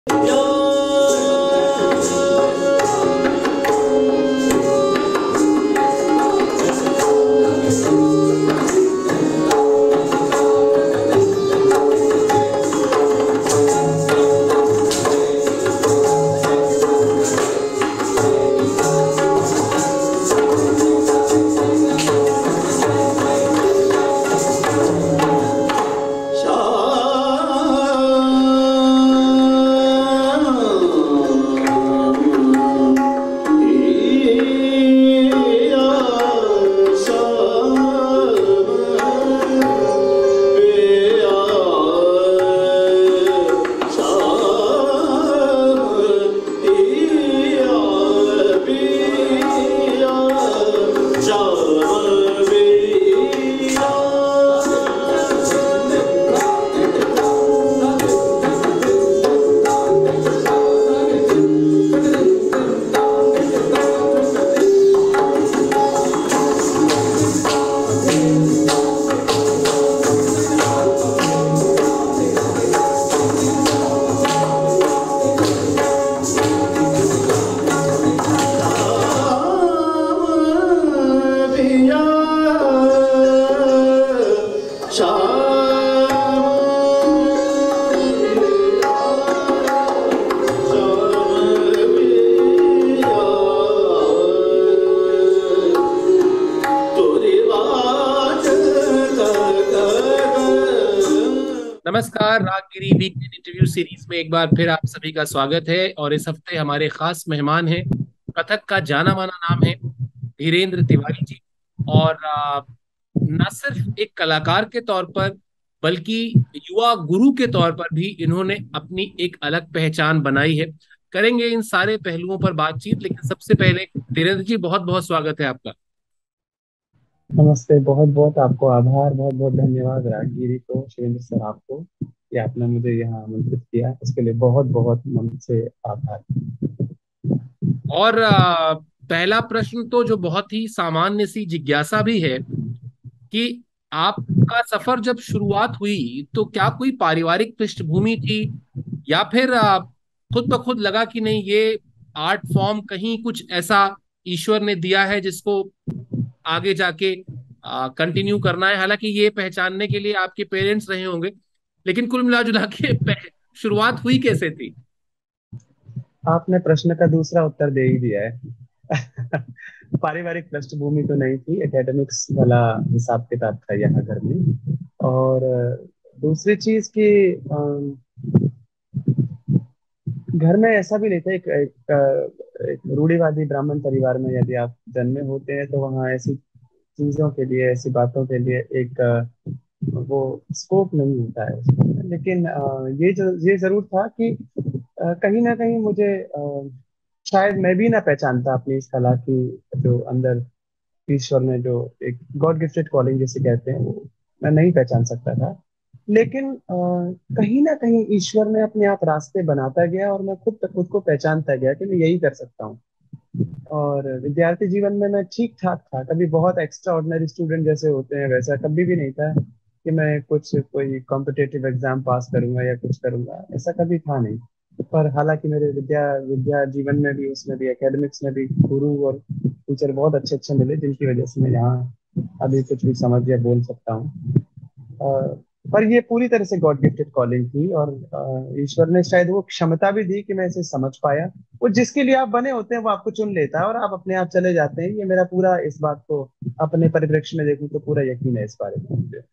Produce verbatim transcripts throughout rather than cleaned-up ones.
नमस्कार, Raaggiri weekend interview series में एक बार फिर आप सभी का स्वागत है। और इस हफ्ते हमारे खास मेहमान हैं, कथक का जाना माना नाम है धीरेन्द्र तिवारी जी। और आ, न सिर्फ एक कलाकार के तौर पर बल्कि युवा गुरु के तौर पर भी इन्होंने अपनी एक अलग पहचान बनाई है। करेंगे इन सारे पहलुओं पर बातचीत, लेकिन सबसे पहले धीरेन्द्र जी, बहुत बहुत स्वागत है आपका। नमस्ते। बहुत बहुत आपको आभार, बहुत बहुत धन्यवाद राजगिरी को, शिवेंद्र सर आपको कि आपने मुझे यहाँ आमंत्रित किया, इसके लिए बहुत बहुत मन से आभार। और आ, पहला प्रश्न तो जो बहुत ही सामान्य सी जिज्ञासा भी है कि आपका सफर जब शुरुआत हुई तो क्या कोई पारिवारिक पृष्ठभूमि थी, या फिर आ, खुद ब खुद लगा कि नहीं, ये आर्ट फॉर्म कहीं कुछ ऐसा ईश्वर ने दिया है जिसको आगे जाके कंटिन्यू करना है। हालांकि ये पहचानने के लिए आपके पेरेंट्स रहे होंगे, लेकिन कुल मिला जुला के पह- शुरुआत हुई कैसे थी? आपने प्रश्न का दूसरा उत्तर दे ही दिया है। पारिवारिक पृष्ठभूमि तो नहीं थी, एकेडमिक्स वाला हिसाब किताब था यहाँ घर में। और अ, दूसरी चीज की घर में ऐसा भी नहीं था। एक, एक, अ, एक रूढ़िवादी ब्राह्मण परिवार में यदि आप जन्मे होते हैं तो वहाँ ऐसी चीजों के लिए, ऐसी बातों के लिए एक अ, वो स्कोप नहीं होता है उसमें। लेकिन अ, ये जो ये जरूर था कि अ, कहीं ना कहीं मुझे अ, शायद मैं भी ना पहचानता अपनी इस कला की जो अंदर ईश्वर ने जो एक गॉड गिफ्टेड कॉलिंग जिसे कहते हैं, वो मैं नहीं पहचान सकता था। लेकिन अ, कहीं ना कहीं ईश्वर ने अपने आप रास्ते बनाता गया और मैं खुद खुद को पहचानता गया कि मैं यही कर सकता हूँ। और विद्यार्थी जीवन में मैं ठीक ठाक था, कभी बहुत एक्स्ट्रा ऑर्डिनरी स्टूडेंट जैसे होते हैं वैसा कभी भी नहीं था कि मैं कुछ कोई कॉम्पिटेटिव एग्जाम पास करूंगा या कुछ करूंगा, ऐसा कभी था नहीं। पर हालांकि मेरे विद्या विद्या जीवन में भी, उसमें भी, एकेडमिक्स में भी गुरु और टीचर बहुत अच्छे अच्छे मिले, जिनकी वजह से मैं यहाँ अभी कुछ भी समझ या बोल सकता हूँ। अ, पर ये पूरी तरह से गॉड गिफ्टेड कॉलिंग थी और अ, ईश्वर ने शायद वो क्षमता भी दी कि मैं इसे समझ पाया। वो जिसके लिए आप बने होते हैं वो आपको चुन लेता है और आप अपने आप चले जाते हैं। ये मेरा पूरा, इस बात को अपने परिप्रेक्ष्य में देखूं तो पूरा यकीन है इस बारे में मुझे।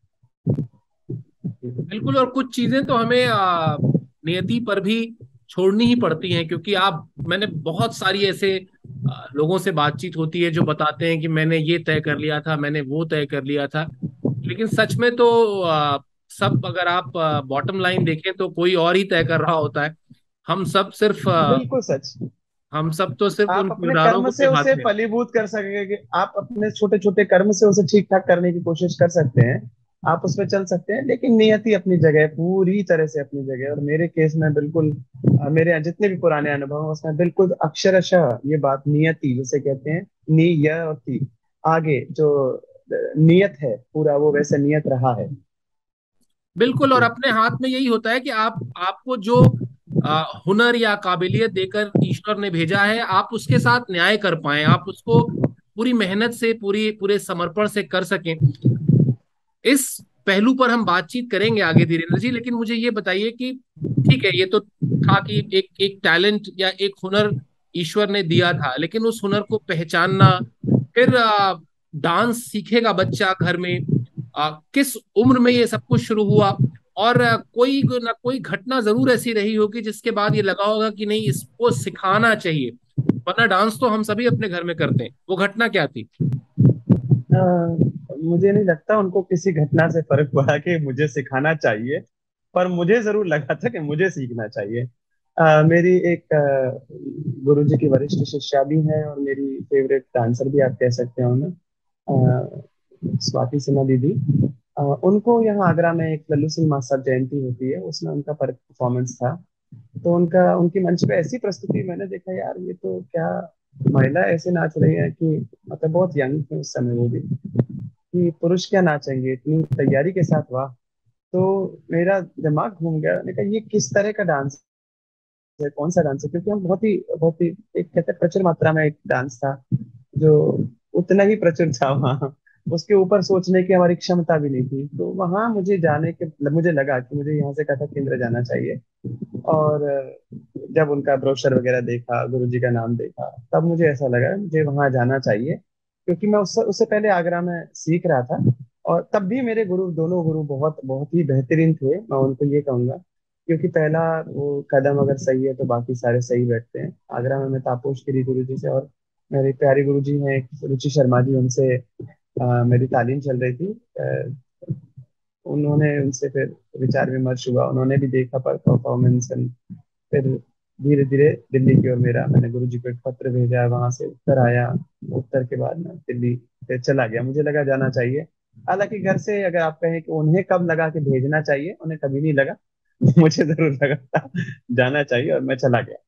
बिल्कुल। और कुछ चीजें तो हमें आ, नियति पर भी छोड़नी ही पड़ती हैं, क्योंकि आप मैंने बहुत सारी ऐसे आ, लोगों से बातचीत होती है जो बताते हैं कि मैंने ये तय कर लिया था, मैंने वो तय कर लिया था। लेकिन सच में तो आ, सब अगर आप बॉटम लाइन देखें तो कोई और ही तय कर रहा होता है। हम सब सिर्फ आ, बिल्कुल सच। हम सब तो सिर्फ आप उन अपने किरदारों कर्म को से उसे निभाते हैं। फलीभूत कर सकेंगे, आप अपने छोटे छोटे कर्म से उसे ठीक ठाक करने की कोशिश कर सकते हैं, आप उसमें चल सकते हैं, लेकिन नियति अपनी जगह है, पूरी तरह से अपनी जगह है। और मेरे केस में बिल्कुल अ, मेरे जितने भी पुराने अनुभव हैं उसमें बिल्कुल अक्षरशः ये बात नियति जिसे कहते हैं, नी य और ती, आगे जो अ, नियत है पूरा वो वैसे नियत रहा है। बिल्कुल। और जी। अपने हाथ में यही होता है कि आप आपको जो आ, हुनर या काबिलियत देकर ईश्वर ने भेजा है, आप उसके साथ न्याय कर पाए, आप उसको पूरी मेहनत से, पूरी पूरे समर्पण से कर सकें। इस पहलू पर हम बातचीत करेंगे आगे धीरेन्द्र जी, लेकिन मुझे ये बताइए कि ठीक है, ये तो था कि एक एक टैलेंट या एक हुनर ईश्वर ने दिया था, लेकिन उस हुनर को पहचानना, फिर आ, डांस सीखेगा बच्चा घर में, आ, किस उम्र में ये सब कुछ शुरू हुआ, और आ, कोई ना कोई घटना जरूर ऐसी रही होगी जिसके बाद ये लगा होगा कि नहीं, इसको सिखाना चाहिए, वरना डांस तो हम सभी अपने घर में करते हैं। वो घटना क्या थी? अ, मुझे नहीं लगता उनको किसी घटना से फर्क पड़ा कि मुझे सिखाना चाहिए, पर मुझे जरूर लगा था कि मुझे सीखना चाहिए। अ, मेरी एक गुरु जी की वरिष्ठ शिष्या भी है और मेरी फेवरेट डांसर भी आप कह सकते हो ना, अ, स्वाति सिन्हा दीदी। अ, उनको यहाँ आगरा में एक लल्लू सिंह मास्टर जयंती होती है, उसमें उनका परफॉर्मेंस था। तो उनका उनकी मंच पे ऐसी प्रस्तुति मैंने देखा, यार ये तो क्या महिला ऐसे नाच रही है कि मतलब बहुत यंग थे उस समय वो भी, कि पुरुष क्या नाचेंगे इतनी तैयारी के साथ, वाह। तो मेरा दिमाग घूम गया, मैंने कहा ये किस तरह का डांस है, कौन सा डांस है, क्योंकि हम बहुत ही बहुत ही एक कहते हैं प्रचुर मात्रा में एक डांस था जो उतना ही प्रचुर था वहाँ। उसके ऊपर सोचने की हमारी क्षमता भी नहीं थी, तो वहां मुझे जाने के मुझे लगा कि मुझे यहाँ से कथक केंद्र जाना चाहिए। और जब उनका ब्रोशर वगैरह देखा, गुरु जी का नाम देखा, तब मुझे ऐसा लगा मुझे वहां जाना चाहिए, क्योंकि मैं उससे उससे पहले आगरा में सीख रहा था। और तब भी मेरे गुरु, दोनों गुरु बहुत बहुत ही बेहतरीन थे, मैं उनको ये कहूंगा। क्योंकि पहला वो कदम अगर सही है तो बाकी सारे सही बैठते हैं। आगरा में मैं तापोश गिरी गुरु जी से, और मेरे प्यारे गुरु जी हैं एक रुचि शर्मा जी, उनसे अ, मेरी तालीम चल रही थी। अ, उन्होंने उनसे फिर विचार विमर्श हुआ, उन्होंने भी देखा पर परफॉर्मेंस, फिर धीरे धीरे दिल्ली की ओर मेरा, मैंने गुरु जी को एक पत्र भेजा, वहां से उत्तर आया। उत्तर के बाद मैं दिल्ली फिर चला गया, मुझे लगा जाना चाहिए। हालांकि घर से अगर आप कहें कि उन्हें कब लगा कि भेजना चाहिए, उन्हें कभी नहीं लगा। मुझे जरूर लगा था जाना चाहिए, और मैं चला गया।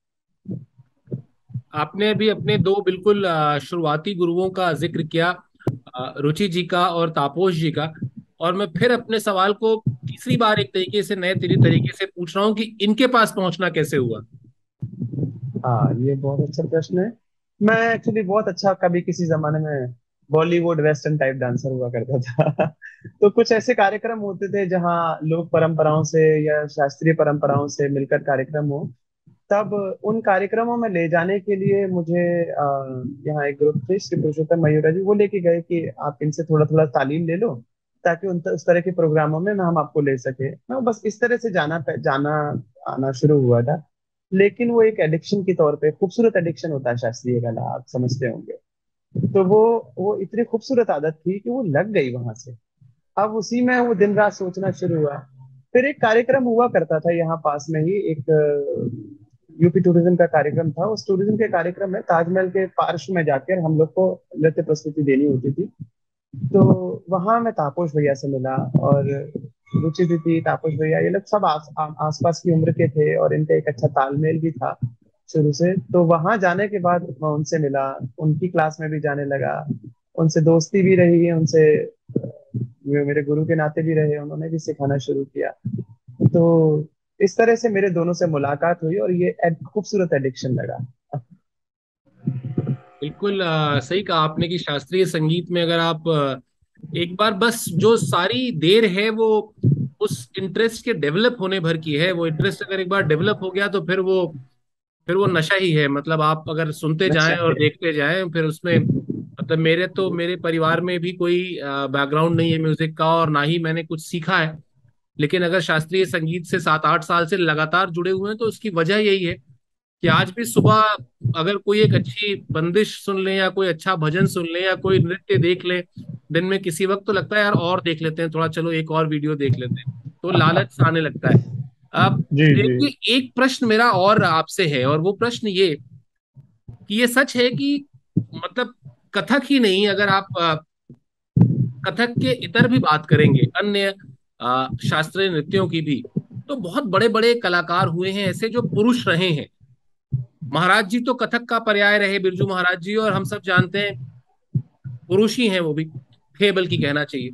आपने भी अपने दो बिल्कुल अ, शुरुआती गुरुओं का जिक्र किया, अ, रुचि जी का और तापोश जी का, और मैं फिर अपने सवाल को तीसरी बार एक तरीके से, नए तरी तरीके से पूछ रहा हूँ कि इनके पास पहुंचना कैसे हुआ? हाँ, ये बहुत अच्छा प्रश्न है। मैं एक्चुअली बहुत अच्छा कभी किसी जमाने में बॉलीवुड वेस्टर्न टाइप डांसर हुआ करता था। तो कुछ ऐसे कार्यक्रम होते थे जहाँ लोक परंपराओं से या शास्त्रीय परंपराओं से मिलकर कार्यक्रम हो। तब उन कार्यक्रमों में ले जाने के लिए मुझे अ, यहाँ एक ग्रुप थे श्री पुरुषोत्तम मयूरा जी, वो लेके गए कि आप इनसे थोड़ा थोड़ा तालीम ले लो, ताकि उन उस तरह के प्रोग्रामों में हम आपको ले सके। मैं बस इस तरह से जाना जाना आना शुरू हुआ था। लेकिन वो एक एडिक्शन के तौर पे, खूबसूरत एडिक्शन होता है शास्त्रीय कला, आप समझते होंगे। तो वो वो इतनी खूबसूरत आदत थी कि वो लग गई वहां से। अब उसी में वो दिन रात सोचना शुरू हुआ। फिर एक कार्यक्रम हुआ करता था यहाँ पास में ही, एक यूपी टूरिज्म का कार्यक्रम था। उस टूरिज्म के कार्यक्रम में ताजमहल के पार्श्व में जाकर हम लोग को नृत्य प्रस्तुति देनी होती थी। तो वहां मैं तापस भैया से मिला, और रुचि दी थी, तापस भैया, ये लोग सब आस, आ, आसपास की उम्र के थे, और इनका एक अच्छा तालमेल भी था शुरू से। तो वहां जाने के बाद मैं उनसे मिला, उनकी क्लास में भी जाने लगा, उनसे दोस्ती भी रही है, उनसे वे मेरे गुरु के नाते भी रहे, उन्होंने भी सिखाना शुरू किया। तो इस तरह से मेरे दोनों से मुलाकात हुई, और ये एड, खूबसूरत एडिक्शन लगा। बिल्कुल अ, सही कहा आपने कि शास्त्रीय संगीत में अगर आप अ, एक बार बस, जो सारी देर है वो उस इंटरेस्ट के डेवलप होने भर की है। वो इंटरेस्ट अगर एक बार डेवलप हो गया तो फिर वो फिर वो नशा ही है। मतलब आप अगर सुनते नशा जाएं और है। देखते जाएं, फिर उसमें, मतलब मेरे तो मेरे परिवार में भी कोई बैकग्राउंड नहीं है म्यूजिक का, और ना ही मैंने कुछ सीखा है, लेकिन अगर शास्त्रीय संगीत से सात आठ साल से लगातार जुड़े हुए हैं तो उसकी वजह यही है कि आज भी सुबह अगर कोई एक अच्छी बंदिश सुन ले, या कोई अच्छा भजन सुन ले, या कोई नृत्य देख ले दिन में किसी वक्त, तो लगता है यार और देख लेते हैं थोड़ा, चलो एक और वीडियो देख लेते हैं, तो लालच सा आने लगता है। अब जी जी। देखिए, एक प्रश्न मेरा और आपसे है, और वो प्रश्न ये कि ये सच है कि, मतलब कथक ही नहीं, अगर आप अ, कथक के इतर भी बात करेंगे, अन्य अ, शास्त्रीय नृत्यों की भी, तो बहुत बड़े बड़े कलाकार हुए हैं ऐसे जो पुरुष रहे हैं। महाराज जी तो कथक का पर्याय रहे, बिरजू महाराज जी, और हम सब जानते हैं पुरुष ही हैं वो भी, थे बल्कि कहना चाहिए।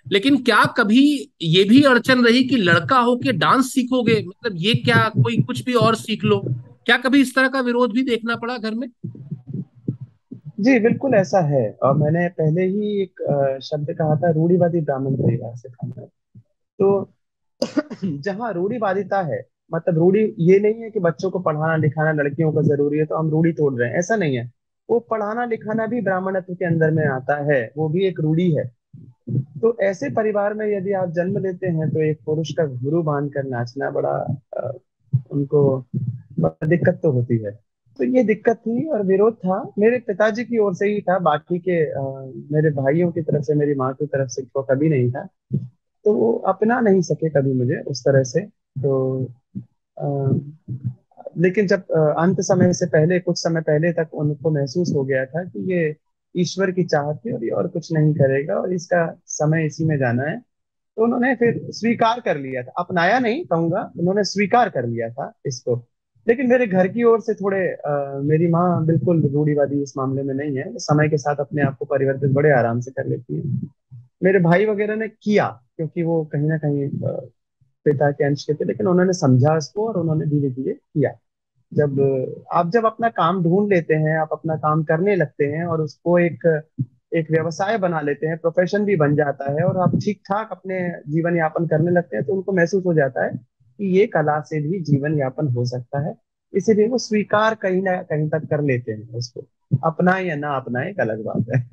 लेकिन क्या कभी ये भी अड़चन रही कि लड़का हो के डांस सीखोगे, मतलब ये क्या, कोई कुछ भी और सीख लो? क्या कभी इस तरह का विरोध भी देखना पड़ा घर में? जी बिल्कुल ऐसा है। और मैंने पहले ही एक अ, शब्द कहा था, रूढ़िवादी ब्राह्मण परिवार से था मैं। तो जहाँ रूढ़िवादिता है, मतलब रूढ़ी ये नहीं है कि बच्चों को पढ़ाना लिखाना लड़कियों को जरूरी है तो हम रूढ़ी तोड़ रहे हैं, ऐसा नहीं है। वो पढ़ाना लिखाना भी ब्राह्मणत्व के अंदर में आता है, वो भी एक रूढ़ी है। तो ऐसे परिवार में यदि आप जन्म लेते हैं तो एक पुरुष का गुरु बांध कर नाचना बड़ा अ, उनको बड़ा दिक्कत तो होती है। तो ये दिक्कत थी और विरोध था, मेरे पिताजी की ओर से ही था, बाकी के अ, मेरे भाइयों की तरफ से, मेरी माँ की तरफ से तो कभी नहीं था। तो वो अपना नहीं सके कभी मुझे उस तरह से। तो अ, लेकिन जब अ, अंत समय से पहले, कुछ समय पहले तक उनको महसूस हो गया था कि ये ईश्वर की चाहत थी और ये और कुछ नहीं करेगा और इसका समय इसी में जाना है। तो उन्होंने फिर स्वीकार कर लिया था, अपनाया नहीं कहूंगा, उन्होंने स्वीकार कर लिया था इसको। लेकिन मेरे घर की ओर से थोड़े अ, मेरी माँ बिल्कुल रूढ़िवादी इस मामले में नहीं है, समय के साथ अपने आप को परिवर्तित बड़े आराम से कर लेती है। मेरे भाई वगैरह ने किया, क्योंकि वो कहीं ना कहीं अ, पिता के अंश के थे, लेकिन उन्होंने समझा इसको और उन्होंने धीरे धीरे किया। जब आप जब अपना काम ढूंढ लेते हैं, आप अपना काम करने लगते हैं और उसको एक एक व्यवसाय बना लेते हैं, प्रोफेशन भी बन जाता है और आप ठीक ठाक अपने जीवन यापन करने लगते हैं, तो उनको महसूस हो जाता है कि ये कला से भी जीवन यापन हो सकता है। इसीलिए वो स्वीकार कहीं ना कहीं तक कर लेते हैं उसको। अपनाए या ना अपनाए एक अलग बात है।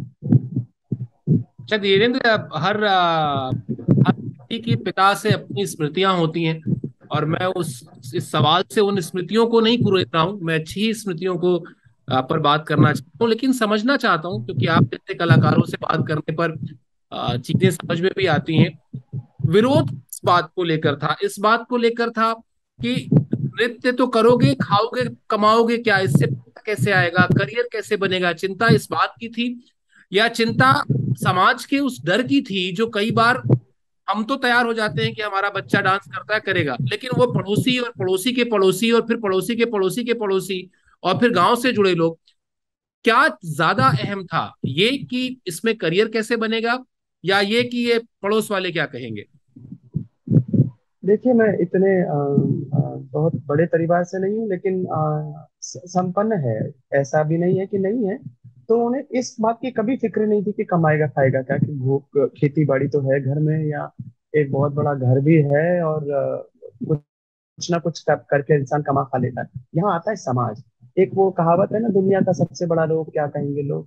अच्छा धीरेन्द्र, अब हर आ, हर व्यक्ति के पिता से अपनी स्मृतियां होती हैं, और मैं उस इस सवाल से उन स्मृतियों को नहीं कुरेद रहा हूं, मैं अच्छी ही स्मृतियों को आ, पर बात करना चाहता हूँ, लेकिन समझना चाहता हूँ क्योंकि आप जैसे कलाकारों से बात करने पर आ, चीजें समझ में भी आती हैं। विरोध इस बात को लेकर था, इस बात को लेकर था कि नृत्य तो करोगे, खाओगे, कमाओगे क्या, इससे पैसा कैसे आएगा, करियर कैसे बनेगा, चिंता इस बात की थी? या चिंता समाज के उस डर की थी जो कई बार हम तो तैयार हो जाते हैं कि हमारा बच्चा डांस करता है, करेगा, लेकिन वो पड़ोसी और पड़ोसी के पड़ोसी और फिर पड़ोसी के पड़ोसी के पड़ोसी और फिर गांव से जुड़े लोग, क्या ज्यादा अहम था, ये कि इसमें करियर कैसे बनेगा, या ये कि ये पड़ोस वाले क्या कहेंगे? देखिए मैं इतने अ, अ, बहुत बड़े परिवार से नहीं हूँ, लेकिन अ, स- संपन्न है, ऐसा भी नहीं है कि नहीं है। तो उन्हें इस बात की कभी फिक्र नहीं थी कि कमाएगा खाएगा क्या, कि भूख खेती बाड़ी तो है घर में, या एक बहुत बड़ा घर भी है और अ, कुछ कुछ ना कुछ कर, करके इंसान कमा खा लेता है। यहाँ आता है समाज। एक वो कहावत है ना, दुनिया का सबसे बड़ा रोग क्या कहेंगे लोग।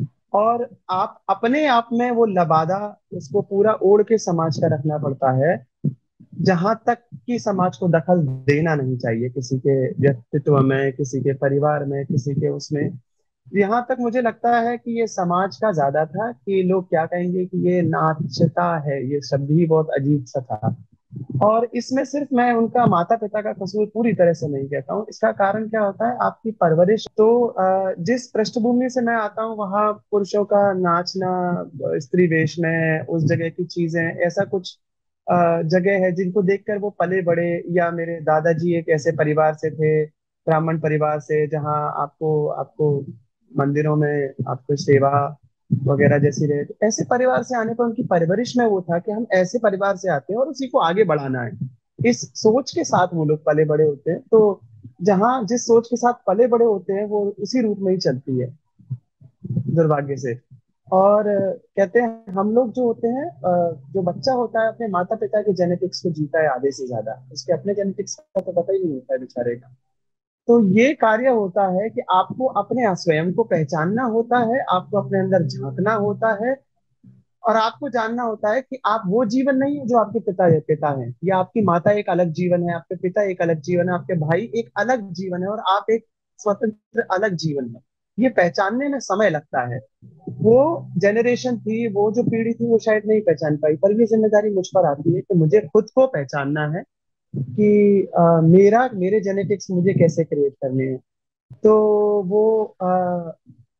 और आप अपने आप में वो लबादा, उसको पूरा ओढ़ के समाज का रखना पड़ता है। जहां तक कि समाज को दखल देना नहीं चाहिए किसी के व्यक्तित्व में, किसी के परिवार में, किसी के उसमें। यहाँ तक मुझे लगता है कि ये समाज का ज्यादा था कि लोग क्या कहेंगे, कि ये नाचता है, ये शब्द ही बहुत अजीब सा था। और इसमें सिर्फ मैं उनका माता पिता का कसूर पूरी तरह से नहीं कहता हूँ। इसका कारण क्या होता है, आपकी परवरिश। तो अ, जिस पृष्ठभूमि से मैं आता हूँ वहाँ पुरुषों का नाचना, अ, स्त्री वेश में, उस जगह की चीजें, ऐसा कुछ अ, जगह है जिनको देखकर वो पले बड़े। या मेरे दादाजी एक ऐसे परिवार से थे, ब्राह्मण परिवार से, जहाँ आपको आपको मंदिरों में आपको सेवा वगैरह जैसी रहे। तो ऐसे परिवार से आने पर उनकी परवरिश में वो था कि हम ऐसे परिवार से आते हैं और उसी को आगे बढ़ाना है। इस सोच के साथ वो लोग पले बड़े होते हैं। तो जहाँ जिस सोच के साथ पले बड़े होते हैं वो उसी रूप में ही चलती है, दुर्भाग्य से। और अ, कहते हैं हम लोग जो होते हैं, अ, जो बच्चा होता है अपने माता पिता के जेनेटिक्स को जीता है आधे से ज्यादा, उसके अपने जेनेटिक्स का तो पता ही नहीं होता है बेचारे का। तो ये कार्य होता है कि आपको अपने स्वयं को पहचानना होता है, आपको अपने अंदर झांकना होता है, और आपको जानना होता है कि आप वो जीवन नहीं है जो आपके पिता पिता है, या आपकी माता एक अलग जीवन है, आपके पिता एक अलग जीवन है, आपके भाई एक अलग जीवन है, और आप एक स्वतंत्र अलग जीवन है। ये पहचानने में समय लगता है। वो जनरेशन थी, वो जो पीढ़ी थी, वो शायद नहीं पहचान पाई, पर ये जिम्मेदारी मुझ पर आती है कि मुझे खुद को पहचानना है कि अ, मेरा मेरे जेनेटिक्स मुझे कैसे क्रिएट करने हैं। तो वो अ,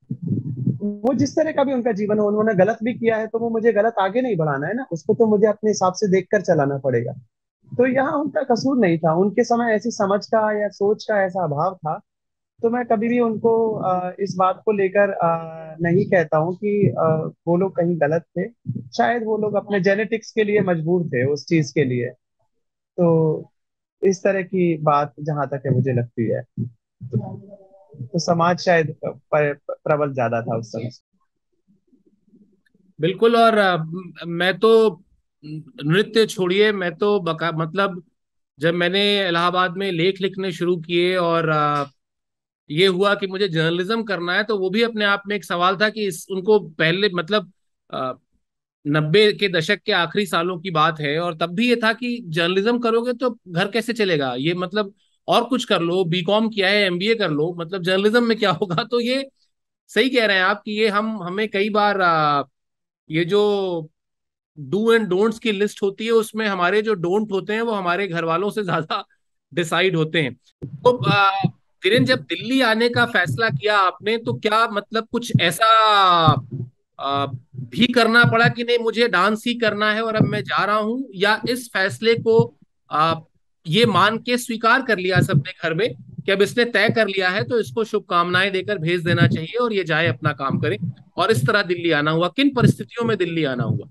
वो जिस तरह का भी उनका जीवन हो, उन्होंने गलत भी किया है तो वो मुझे गलत आगे नहीं बढ़ाना है ना, उसको तो मुझे अपने हिसाब से देखकर चलाना पड़ेगा। तो यहाँ उनका कसूर नहीं था, उनके समय ऐसी समझ का या सोच का ऐसा अभाव था तो मैं कभी भी उनको अ, इस बात को लेकर अ, नहीं कहता हूँ कि अ, वो लोग कहीं गलत थे। शायद वो लोग अपने जेनेटिक्स के लिए मजबूर थे उस चीज के लिए। तो इस तरह की बात जहां तक है मुझे लगती है, तो समाज शायद प- प्रबल ज्यादा था उस समय। बिल्कुल। और अ, मैं तो नृत्य छोड़िए, मैं तो बका मतलब जब मैंने इलाहाबाद में लेख लिखने शुरू किए और अ, ये हुआ कि मुझे जर्नलिज्म करना है, तो वो भी अपने आप में एक सवाल था कि इस उनको पहले मतलब नब्बे के दशक के आखिरी सालों की बात है, और तब भी ये था कि जर्नलिज्म करोगे तो घर कैसे चलेगा, ये मतलब और कुछ कर लो, बीकॉम किया है, एमबीए कर लो, मतलब जर्नलिज्म में क्या होगा। तो ये सही कह रहे हैं आप कि ये हम हमें कई बार अ, ये जो डू एंड डोंट्स की लिस्ट होती है, उसमें हमारे जो डोंट होते हैं वो हमारे घर वालों से ज्यादा डिसाइड होते हैं। तो अ, धीरेन्द्र, जब दिल्ली आने का फैसला किया आपने, तो क्या मतलब कुछ ऐसा अ, भी करना पड़ा कि नहीं मुझे डांस ही करना है और अब मैं जा रहा हूं, या इस फैसले को आ, ये मान के स्वीकार कर लिया सबने घर में कि अब इसने तय कर लिया है तो इसको शुभकामनाएं देकर भेज देना चाहिए और ये जाए अपना काम करे, और इस तरह दिल्ली आना हुआ? किन परिस्थितियों में दिल्ली आना हुआ?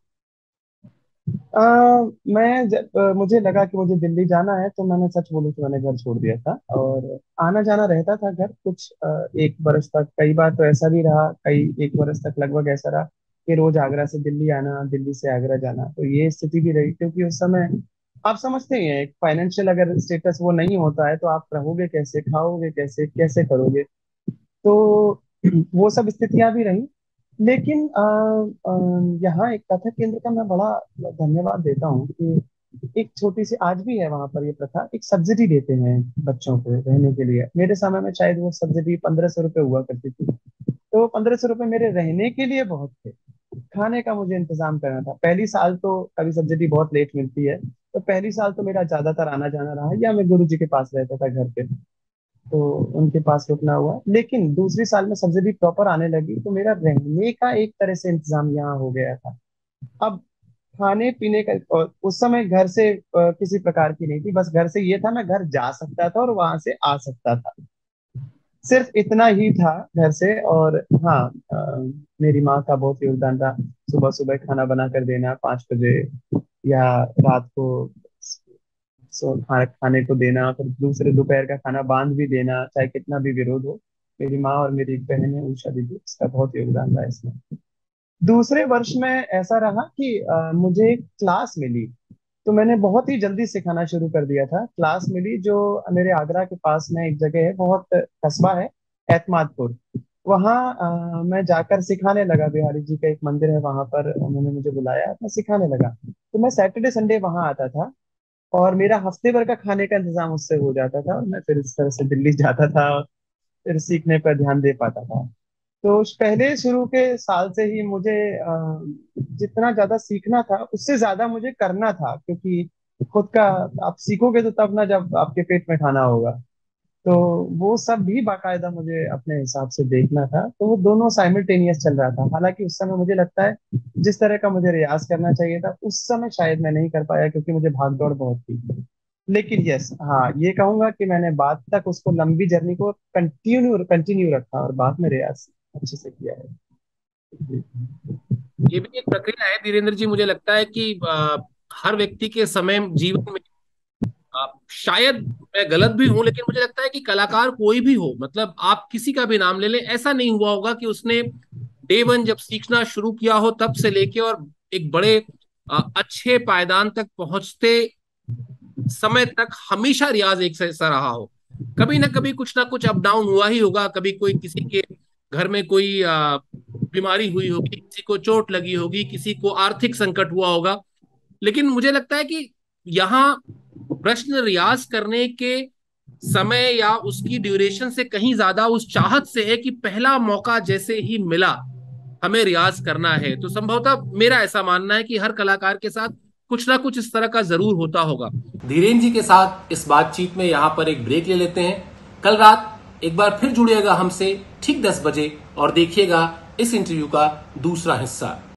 आ, मैं जब अ, मुझे लगा कि मुझे दिल्ली जाना है, तो मैंने सच बोलूं तो मैंने घर छोड़ दिया था। और आना जाना रहता था घर कुछ अ, एक बरस तक। कई बार तो ऐसा भी रहा, कई एक बरस तक लगभग ऐसा रहा कि रोज आगरा से दिल्ली आना, दिल्ली से आगरा जाना। तो ये स्थिति भी रही, क्योंकि उस समय आप समझते ही हैं, एक फाइनेंशियल अगर स्टेटस वो नहीं होता है तो आप रहोगे कैसे, खाओगे कैसे, कैसे करोगे। तो वो सब स्थितियां भी रही। लेकिन अ, अ, यहाँ एक कथक केंद्र का मैं बड़ा धन्यवाद देता हूँ कि एक छोटी सी आज भी है वहां पर ये प्रथा, एक सब्सिडी देते हैं बच्चों को रहने के लिए। मेरे समय में शायद वो सब्सिडी पंद्रह सौ रुपये हुआ करती थी। तो पंद्रह सौ रुपये मेरे रहने के लिए बहुत थे। खाने का मुझे इंतजाम करना था। पहली साल तो कभी सब्सिडी बहुत लेट मिलती है, तो पहली साल तो मेरा ज्यादातर आना जाना रहा, या मैं गुरु जी के पास रहता था घर पे, तो उनके पास रुकना हुआ। लेकिन दूसरी साल में सब्सिडी प्रॉपर आने लगी, तो मेरा रहने का एक तरह से इंतजाम यहाँ हो गया था। अब खाने पीने का और उस समय घर से अ, किसी प्रकार की नहीं थी। बस घर से ये था, मैं घर जा सकता था और वहां से आ सकता था। सिर्फ इतना ही था घर से। और हाँ, अ, मेरी माँ का बहुत योगदान था। सुबह सुबह खाना बना कर देना पाँच बजे, या रात को सो खा, खाने को देना, फिर दूसरे दोपहर का खाना बांध भी देना, चाहे कितना भी विरोध हो। मेरी माँ और मेरी एक बहन है उषा दीदी, उसका बहुत योगदान था इसमें। दूसरे वर्ष में ऐसा रहा कि अ, मुझे एक क्लास मिली। तो मैंने बहुत ही जल्दी सिखाना शुरू कर दिया था। क्लास मिली जो मेरे आगरा के पास में एक जगह है, बहुत कस्बा है, एतमादपुर। वहाँ अ, मैं जाकर सिखाने लगा। बिहारी जी का एक मंदिर है वहां पर, उन्होंने मुझे बुलाया, मैं सिखाने लगा। तो मैं सैटरडे संडे वहां आता था, और मेरा हफ्ते भर का खाने का इंतजाम उससे हो जाता था, और मैं फिर इस तरह से दिल्ली जाता था और फिर सीखने पर ध्यान दे पाता था। तो उस पहले शुरू के साल से ही मुझे अ, जितना ज्यादा सीखना था उससे ज्यादा मुझे करना था, क्योंकि खुद का आप सीखोगे तो तब ना, जब आपके पेट में खाना होगा। तो वो सब भी बाकायदा मुझे अपने हिसाब से देखना था। तो वो दोनों साइमल्टेनियस चल रहा था। हालांकि उस समय मुझे लगता है जिस तरह का मुझे रियाज करना चाहिए था उस समय शायद मैं नहीं कर पाया, क्योंकि मुझे भाग दौड़ बहुत थी। लेकिन यस, हाँ, ये कहूंगा कि मैंने बाद तक उसको, लंबी जर्नी को कंटिन्यू कंटिन्यू रखा और बाद में रियाज अच्छे से किया है। जी। ये भी एक प्रक्रिया है धीरेन्द्र जी। मुझे लगता है कि अ, हर व्यक्ति के समय जीवन में, अ, शायद मैं गलत भी हूं, लेकिन मुझे लगता है कि कलाकार कोई भी हो, मतलब आप किसी का भी नाम ले लें, ऐसा नहीं हुआ होगा कि उसने डे वन जब सीखना शुरू किया हो तब से लेके और एक बड़े अ, अच्छे पायदान तक पहुंचते समय तक हमेशा रियाज एक जैसा रहा हो। कभी ना कभी कुछ ना कुछ अप डाउन हुआ ही होगा। कभी कोई किसी के घर में कोई अ, बीमारी हुई होगी, किसी को चोट लगी होगी, किसी को आर्थिक संकट हुआ होगा। लेकिन मुझे लगता है कि यहाँ प्रश्न रियाज करने के समय या उसकी ड्यूरेशन से कहीं ज्यादा उस चाहत से है कि पहला मौका जैसे ही मिला हमें रियाज करना है। तो संभवतः मेरा ऐसा मानना है कि हर कलाकार के साथ कुछ ना कुछ इस तरह का जरूर होता होगा। धीरेन्द्र जी के साथ इस बातचीत में यहाँ पर एक ब्रेक ले लेते हैं। कल रात एक बार फिर जुड़िएगा हमसे ठीक दस बजे और देखिएगा इस इंटरव्यू का दूसरा हिस्सा।